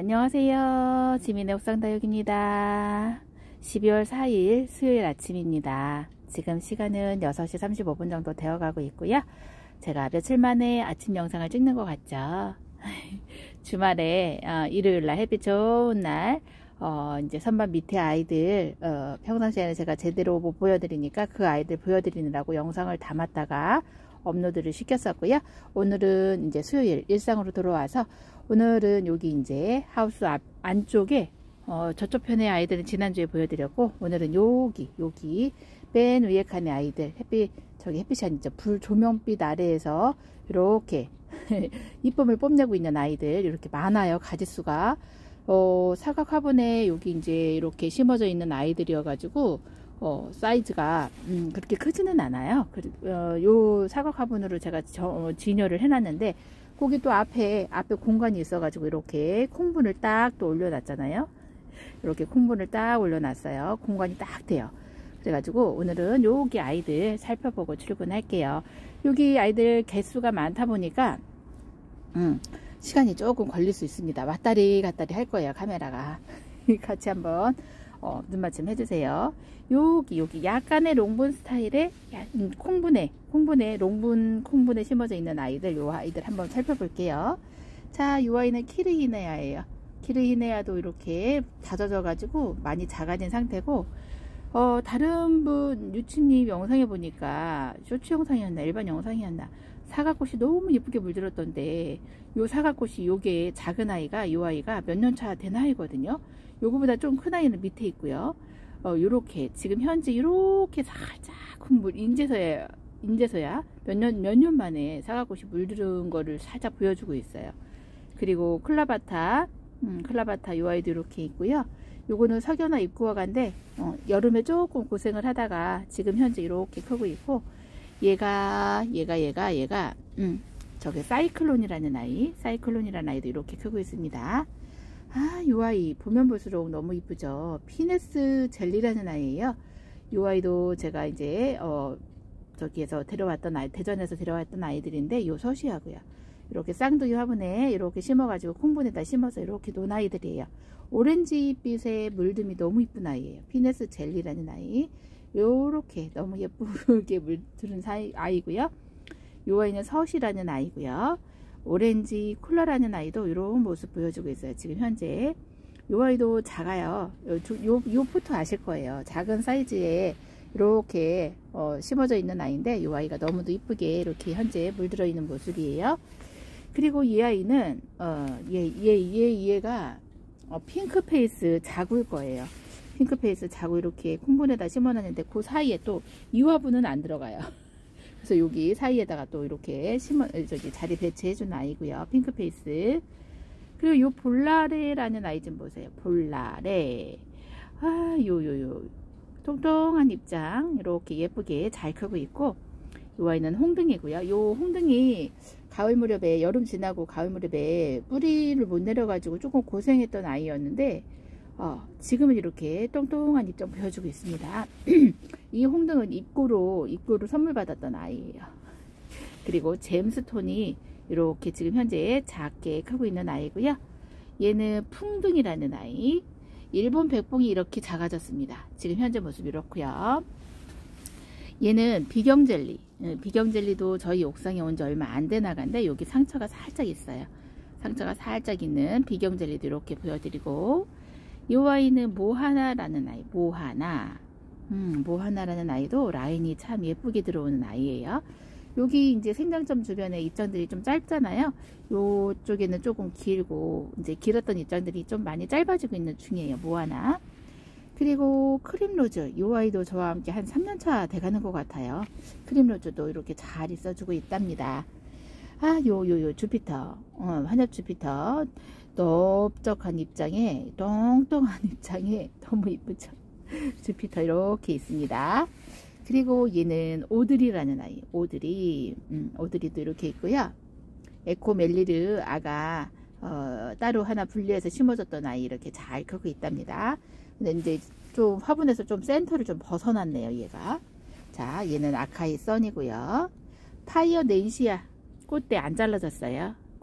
안녕하세요. 지민의 옥상다육입니다. 12월 4일 수요일 아침입니다. 지금 시간은 6시 35분 정도 되어가고 있고요. 제가 며칠 만에 아침 영상을 찍는 것 같죠. 주말에 일요일날 햇빛 좋은 날 이제 선반 밑에 아이들 평상시에는 제가 제대로 못 보여드리니까 그 아이들 보여드리느라고 영상을 담았다가 업로드를 시켰었고요. 오늘은 이제 수요일 일상으로 돌아와서 오늘은 여기 이제 하우스 안쪽에 저쪽 편의 아이들은 지난주에 보여드렸고, 오늘은 여기 맨 위에 칸의 아이들 햇빛이 아니죠, 불 조명빛 아래에서 이렇게 이쁨을 뽐내고 있는 아이들 이렇게 많아요. 가지수가 사각 화분에 여기 이제 이렇게 심어져 있는 아이들이어 가지고 사이즈가 그렇게 크지는 않아요. 요 사각 화분으로 제가 진열을 해놨는데, 거기 또 앞에 공간이 있어 가지고 이렇게 콩분을 딱 또 올려놨잖아요. 이렇게 콩분을 딱 올려놨어요. 공간이 딱 돼요. 그래가지고 오늘은 여기 아이들 살펴보고 출근할게요. 여기 아이들 개수가 많다 보니까 시간이 조금 걸릴 수 있습니다. 왔다리 갔다리 할 거예요, 카메라가. 같이 한번 눈맞춤 해주세요. 여기 약간의 롱분 스타일의 콩분에 콩분에 심어져 있는 아이들, 요 아이들 한번 살펴볼게요. 자, 요 아이는 키르히네아예요. 키르히네아도 이렇게 다져져 가지고 많이 작아진 상태고, 다른 분 유치님 영상에 보니까 쇼츠 영상이었나 일반 영상이었나 사과꽃이 너무 예쁘게 물들었던데, 요 사과꽃이 요게 작은 아이가, 요 아이가 몇 년 차 된 아이거든요. 요거보다 좀 큰 아이는 밑에 있고요. 요렇게 지금 현재 이렇게 살짝 물 인제서야 몇 년 만에 사과꽃이 물들은 거를 살짝 보여주고 있어요. 그리고 클라바타 요 아이도 이렇게 있고요. 요거는 석연화 입구어간데 여름에 조금 고생을 하다가 지금 현재 이렇게 크고 있고, 얘가 저게 사이클론이라는 아이도 이렇게 크고 있습니다. 요 아이 보면 볼수록 너무 이쁘죠. 피네스 젤리라는 아이예요. 요 아이도 제가 이제 저기에서 대전에서 데려왔던 아이들인데, 요 서시하고요. 이렇게 쌍둥이 화분에 이렇게 심어가지고 콩분에다 심어서 이렇게 놓은 아이들이에요. 오렌지빛의 물듬이 너무 이쁜 아이예요. 피네스 젤리라는 아이. 요렇게 너무 예쁘게 물들은 아이고요. 요 아이는 서시라는 아이고요. 오렌지 쿨러라는 아이도 이런 모습 보여주고 있어요. 지금 현재 요 아이도 작아요. 요 포토 아실 거예요. 작은 사이즈에 이렇게 심어져 있는 아이인데, 요 아이가 너무도 이쁘게 이렇게 현재 물들어 있는 모습이에요. 그리고 이 아이는 얘가 핑크페이스 자구일 거예요. 핑크페이스 자구 이렇게 콩분에다 심어놨는데, 그 사이에 또 이 화분은 안 들어가요. 그래서 여기 사이에다가 또 이렇게 자리 배치해준 아이고요. 핑크페이스. 그리고 요 볼라레라는 아이 좀 보세요. 볼라레. 요 통통한 입장 이렇게 예쁘게 잘 크고 있고, 요 아이는 홍등이고요. 요 홍등이 가을 무렵에, 여름 지나고 가을 무렵에 뿌리를 못 내려가지고 조금 고생했던 아이였는데, 지금은 이렇게 똥똥한 입장 보여주고 있습니다. 이 홍등은 입구로 선물 받았던 아이예요. 그리고 잼스톤이 이렇게 지금 현재 작게 크고 있는 아이고요. 얘는 풍등이라는 아이. 일본 백봉이 이렇게 작아졌습니다. 지금 현재 모습 이렇고요. 얘는 비경젤리. 비경젤리도 저희 옥상에 온 지 얼마 안 돼 나간데, 여기 상처가 살짝 있어요. 상처가 살짝 있는 비경젤리도 이렇게 보여드리고, 이 아이는 모하나라는 아이. 모하나라는 아이도 라인이 참 예쁘게 들어오는 아이예요. 여기 이제 생장점 주변에 입장들이 좀 짧잖아요. 요쪽에는 조금 길고, 이제 길었던 입장들이 좀 많이 짧아지고 있는 중이에요. 모하나. 그리고 크림로즈, 이 아이도 저와 함께 한 3년차 돼가는 것 같아요. 크림로즈도 이렇게 잘 있어주고 있답니다. 요 주피터, 환엽 주피터, 넓적한 입장에, 똥똥한 입장에 너무 이쁘죠. 주피터 이렇게 있습니다. 그리고 얘는 오드리라는 아이. 오드리도 이렇게 있고요. 에코멜리르 아가 따로 하나 분리해서 심어줬던 아이 이렇게 잘 크고 있답니다. 근데 이제 좀 화분에서 좀 센터를 좀 벗어났네요, 얘가. 자, 얘는 아카이 선이고요. 파이어 낸시아 꽃대 안 잘라졌어요.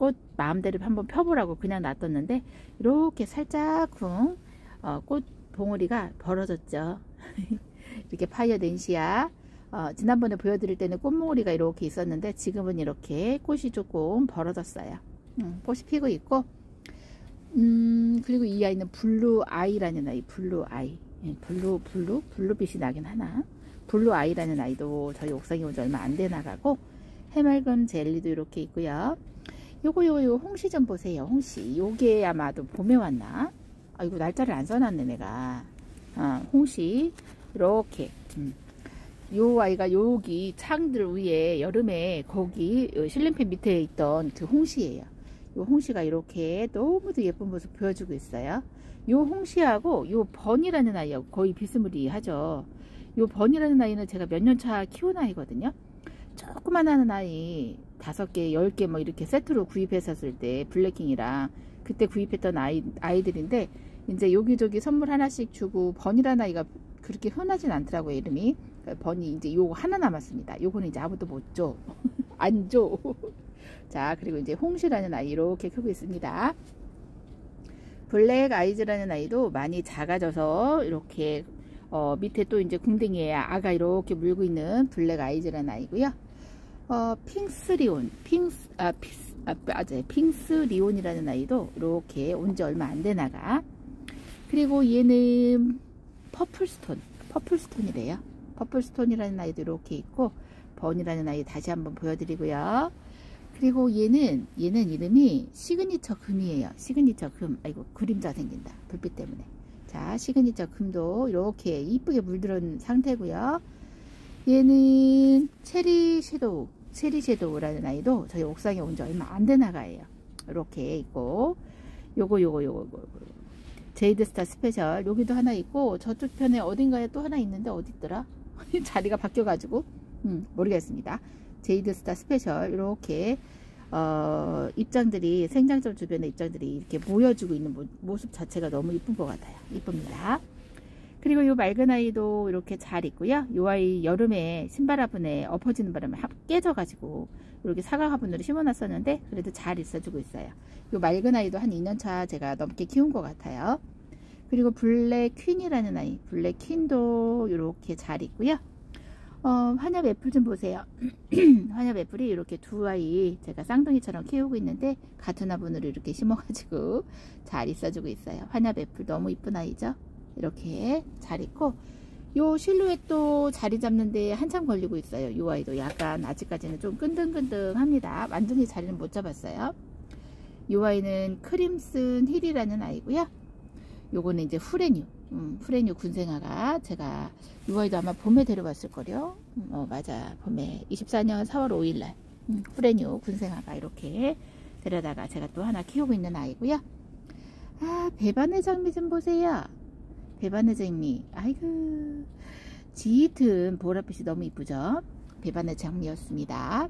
꽃 마음대로 한번 펴보라고 그냥 놔뒀는데 이렇게 살짝쿵 꽃 봉우리가 벌어졌죠. 이렇게 파이어 낸시아 지난번에 보여드릴 때는 꽃봉우리가 이렇게 있었는데 지금은 이렇게 꽃이 조금 벌어졌어요. 꽃이 피고 있고 그리고 이 아이는 블루 아이라는 아이, 블루 아이, 블루빛이 나긴 하나. 블루 아이라는 아이도 저희 옥상에 온 지 얼마 안 돼 나가고, 해맑은 젤리도 이렇게 있고요. 요거 홍시 좀 보세요. 홍시 요게 아마도 봄에 왔나? 이거 날짜를 안 써놨네 내가. 홍시 이렇게 요 아이가 여기 창들 위에 여름에 거기 실린팬 밑에 있던 그 홍시예요. 요 홍시가 이렇게 너무도 예쁜 모습 보여주고 있어요. 요 홍시하고 요 번이라는 아이하고 거의 비스무리하죠. 요 번이라는 아이는 제가 몇 년 차 키운 아이거든요. 조그만 하는 아이 5개, 10개 뭐 이렇게 세트로 구입했었을 때 블랙킹이랑 그때 구입했던 아이들인데 이제 여기저기 선물 하나씩 주고, 번이라는 아이가 그렇게 흔하진 않더라고요, 이름이. 번이 이제 요거 하나 남았습니다. 요거는 이제 아무도 못 줘. 안 줘. 자, 그리고 이제 홍시라는 아이 이렇게 크고 있습니다. 블랙 아이즈라는 아이도 많이 작아져서 이렇게 밑에 또 이제 궁뎅이에 아가 이렇게 물고 있는 블랙 아이즈라는 아이고요. 핑스리온이라는 아이도 이렇게 온 지 얼마 안 되나가. 그리고 얘는 퍼플스톤이래요. 퍼플스톤이라는 아이도 이렇게 있고, 번이라는 아이 다시 한번 보여드리고요. 그리고 얘는 이름이 시그니처 금이에요. 시그니처 금. 아이고, 그림자 생긴다. 불빛 때문에. 자, 시그니처 금도 이렇게 이쁘게 물들은 상태고요. 얘는 체리 섀도우라는 아이도 저희 옥상에 온 지 얼마 안 된 아가예요. 이렇게 있고, 요거 제이드스타 스페셜 여기도 하나 있고, 저쪽 편에 어딘가에 또 하나 있는데 어디 있더라? 자리가 바뀌어가지고 모르겠습니다. 제이드스타 스페셜 이렇게 입장들이, 생장점 주변의 입장들이 이렇게 모여주고 있는 모습 자체가 너무 이쁜 것 같아요. 이쁩니다. 그리고 요 맑은 아이도 이렇게 잘 있고요. 요 아이 여름에 신발 화분에 엎어지는 바람에 깨져가지고 이렇게 사과 화분으로 심어놨었는데 그래도 잘 있어주고 있어요. 요 맑은 아이도 한 2년차 제가 넘게 키운 것 같아요. 그리고 블랙 퀸이라는 아이, 블랙 퀸도 이렇게 잘 있고요. 환엽 애플 좀 보세요. 환엽 애플이 이렇게 두 아이 제가 쌍둥이처럼 키우고 있는데 같은 화분으로 이렇게 심어가지고 잘 있어주고 있어요. 환엽 애플 너무 이쁜 아이죠. 이렇게 잘 있고, 요 실루엣도 자리 잡는데 한참 걸리고 있어요. 요 아이도 약간 아직까지는 좀 끈등끈등합니다. 완전히 자리는 못 잡았어요. 요 아이는 크림슨 힐이라는 아이고요. 요거는 이제 후레뉴 군생아가, 제가 요 아이도 아마 봄에 데려왔을 거요. 맞아, 봄에 24년 4월 5일날 후레뉴 군생아가 이렇게 데려다가 제가 또 하나 키우고 있는 아이고요. 배반의 장미 좀 보세요. 배반의 장미, 아이고, 짙은 보랏빛이 너무 이쁘죠. 배반의 장미였습니다.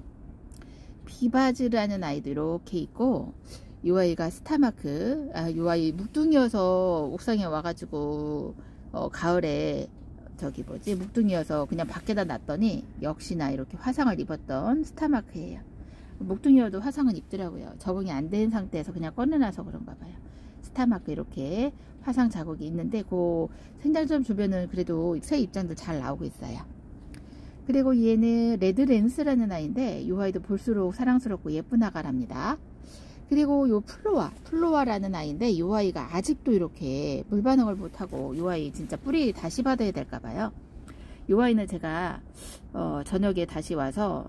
비바즈라는 아이도 이렇게 있고, 이 아이가 스타마크. 이 아이 묵둥이여서 옥상에 와가지고 가을에 묵둥이여서 그냥 밖에다 놨더니 역시나 이렇게 화상을 입었던 스타마크예요. 묵둥이여도 화상은 입더라고요. 적응이 안 된 상태에서 그냥 꺼내놔서 그런가 봐요. 스타마크 이렇게 화상 자국이 있는데 그 생장점 주변은 그래도 새 입장들 잘 나오고 있어요. 그리고 얘는 레드랜스라는 아이인데 이 아이도 볼수록 사랑스럽고 예쁜 아가랍니다. 그리고 요 플로아라는 아이인데 이 아이가 아직도 이렇게 물 반응을 못하고, 이 아이 진짜 뿌리 다시 받아야 될까 봐요. 이 아이는 제가 저녁에 다시 와서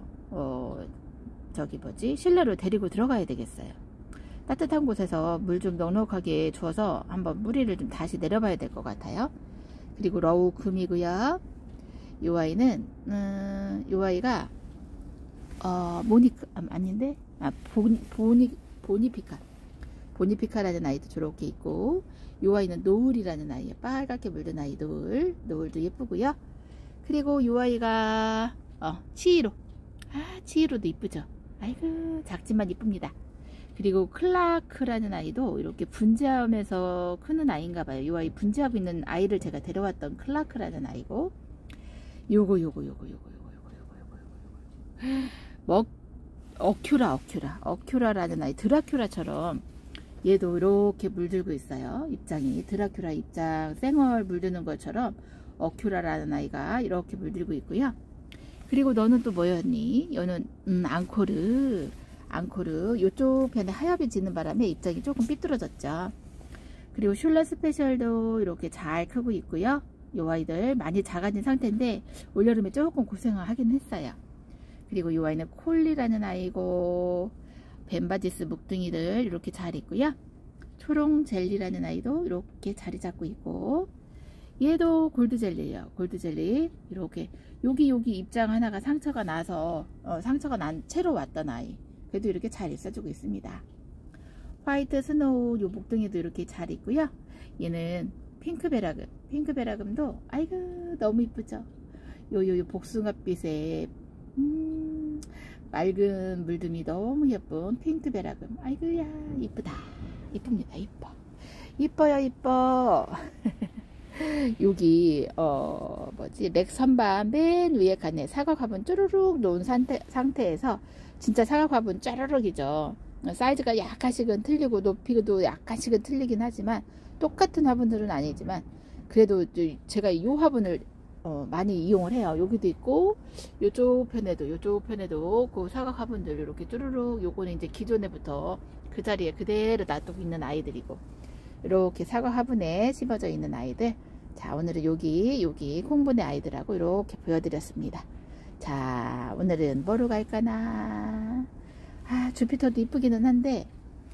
실내로 데리고 들어가야 되겠어요. 따뜻한 곳에서 물 좀 넉넉하게 주어서 한번 뿌리를 좀 다시 내려봐야 될 것 같아요. 그리고 러우 금이고요. 이 아이는 이 아이가 보니피카라는 아이도 저렇게 있고, 이 아이는 노을이라는 아이예요. 빨갛게 물든 아이 노을도 예쁘고요. 그리고 이 아이가 치히로도 이쁘죠. 아이고, 작지만 이쁩니다. 그리고 클라크라는 아이도 이렇게 분재하면서 크는 아이인가 봐요. 이 아이 분재하고 있는 아이를 제가 데려왔던 클라크라는 아이고, 요거 어큐라라는 아이, 드라큘라처럼 얘도 이렇게 물들고 있어요. 입장이 드라큘라 입장 쌩얼 물드는 것처럼 어큐라라는 아이가 이렇게 물들고 있고요. 그리고 너는 또 뭐였니? 얘는 앙코르 이쪽 편에 하엽이 지는 바람에 입장이 조금 삐뚤어졌죠. 그리고 슐러 스페셜도 이렇게 잘 크고 있고요. 이 아이들 많이 작아진 상태인데 올여름에 조금 고생을 하긴 했어요. 그리고 이 아이는 콜리라는 아이고, 벤바지스 묵둥이들 이렇게 잘 있고요. 초롱 젤리라는 아이도 이렇게 자리 잡고 있고, 얘도 골드젤리예요. 골드젤리 이렇게 여기 입장 하나가 상처가 나서 상처가 난 채로 왔던 아이, 그래도 이렇게 잘 있어주고 있습니다. 화이트 스노우 요 목둥이도 이렇게 잘 있고요. 얘는 핑크베라금도 아이고 너무 이쁘죠. 요 복숭아빛에 맑은 물듬이 너무 예쁜 핑크베라금, 아이고야 이쁩니다. 이뻐요. 여기 렉 선반 맨 위에 칸에 사각 화분 쭈루룩 놓은 상태에서 진짜 사각 화분 쭈루룩이죠. 사이즈가 약간씩은 틀리고 높이도 약간씩은 틀리긴 하지만 똑같은 화분들은 아니지만 그래도 제가 이 화분을 많이 이용을 해요. 여기도 있고 요쪽 편에도 그 사각 화분들 이렇게 쭈루룩, 요거는 이제 기존에부터 그 자리에 그대로 놔두고 있는 아이들이고, 이렇게 사과 화분에 심어져 있는 아이들. 자, 오늘은 여기 콩분의 아이들하고 이렇게 보여드렸습니다. 자, 오늘은 뭐로 갈까나. 주피터도 이쁘기는 한데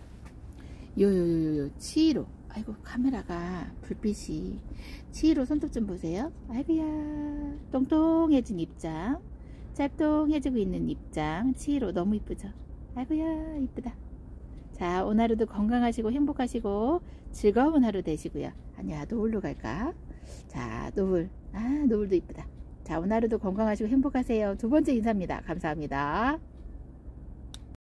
요 치이로, 아이고 카메라가 불빛이, 치이로 손톱 좀 보세요. 아이고야, 똥똥해진 입장, 짤똥해지고 있는 입장, 치이로 너무 이쁘죠. 아이고야 이쁘다. 자, 오늘 하루도 건강하시고 행복하시고 즐거운 하루 되시고요. 아니야, 노을로 갈까? 자, 노을도 이쁘다. 자, 오늘 하루도 건강하시고 행복하세요. 두 번째 인사입니다. 감사합니다.